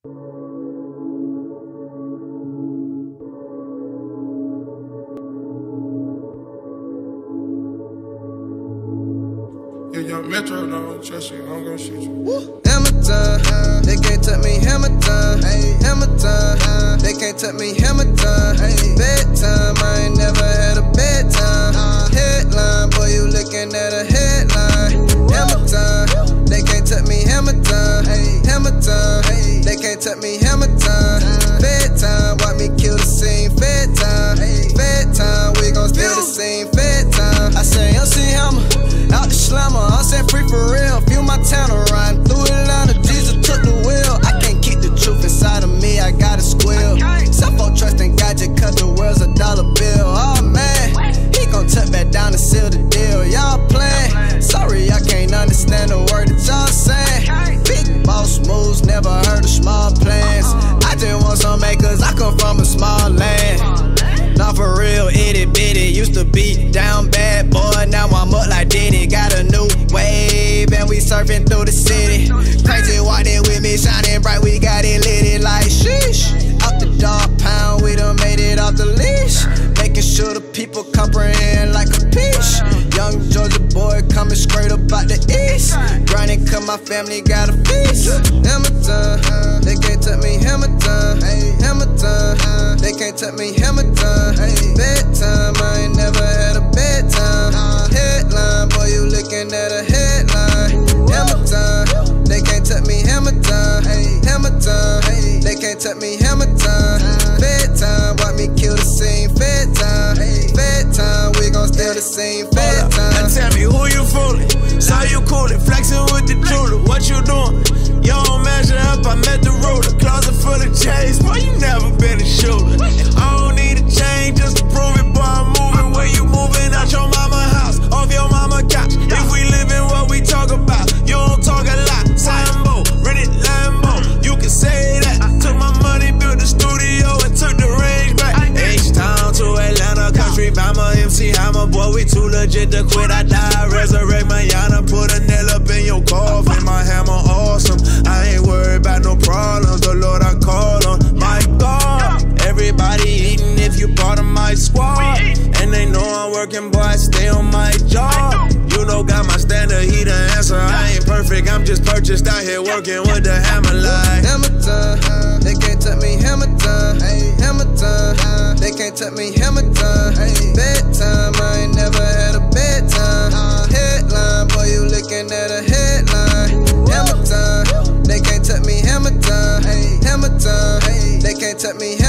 Young Metro, don't trust you, I'm gon' shoot you. Hammer time, they can't touch me, hammer time. Hammer time, they can't touch me, hammer time. Bedtime, I ain't never had a bedtime. Headline, boy, you looking at a headline. Hammer time, they can't touch me, hammer time. Hammer time, they can't touch me, hammer time. Bedtime, watch me kill the scene. Fed time, we gon' steal the scene. Fed time, I say, MC Hammer. Out the slammer, I'm set free for real. Feel my town around through Atlanta. Jesus took the wheel. I can't keep the truth inside of me, I gotta squeal. Self-on trust and God just cut the world's $1 bill. Oh man, he gon' tuck back down and seal the deal. Y'all playing? Sorry, I can't understand the word that y'all saying. Big boss moves, never heard of small plans. I just want some acres, I come from a small land. Not for real, itty bitty. Used to be down bad, boy. Now I'm up like Diddy. Got a new wave, and we surfing through the city. Crazy walking with me, shining bright. We got it lit like sheesh. Out the dog pound, we done made it off the leash. Making sure the people comprehend like a peach. Young Georgia boy coming straight up out the east. Grinding 'cause my family got a feast. Hammer time, they can't touch me, hammer time. Hammer time, they can't touch me, hammer time. Bedtime, I ain't never had a bedtime. Headline, boy, you looking at a headline. Hammer time, they can't touch me, hammer time. Hammer time, they can't touch me, hammer time. Bedtime, watch me kill the scene. Fed time, we gon' steal the scene. Fed time. Now tell me who you fooling? Saw you coolin', flexing with the jeweler. What you doing? You don't measure up, I met the ruler. Closet full of chains, boy, you never been a shooter. I don't need a change just to prove it, boy, I'm moving. Where you moving? Out your mama's house, off your mama's couch. If we living what we talk about, you don't talk a lot. Sambo, rented Lambo, you can say that. Took my money, built the studio, and took the range back. H-Town to Atlanta, country Bama, MC Hammer. Boy, we too legit to quit, I die. Resurrect Mayana, put a nail up in your coffin. My hammer awesome, I ain't worried about no problems. The Lord I call on, my God. Everybody eating if you part of my squad. And they know I'm working, boy, I stay on my job. You know, got my standard, he the answer. I ain't perfect, I'm just purchased out here working with the hammer like. Hammer time, they can't touch me, hammer time. Hammer time, they can't touch me, hammer time. Bedtime, I ain't never had a bedtime. Headline, boy, you looking at a headline. Hammer time, they can't touch me, hammer time. Hammer time, they can't touch me, hammer time.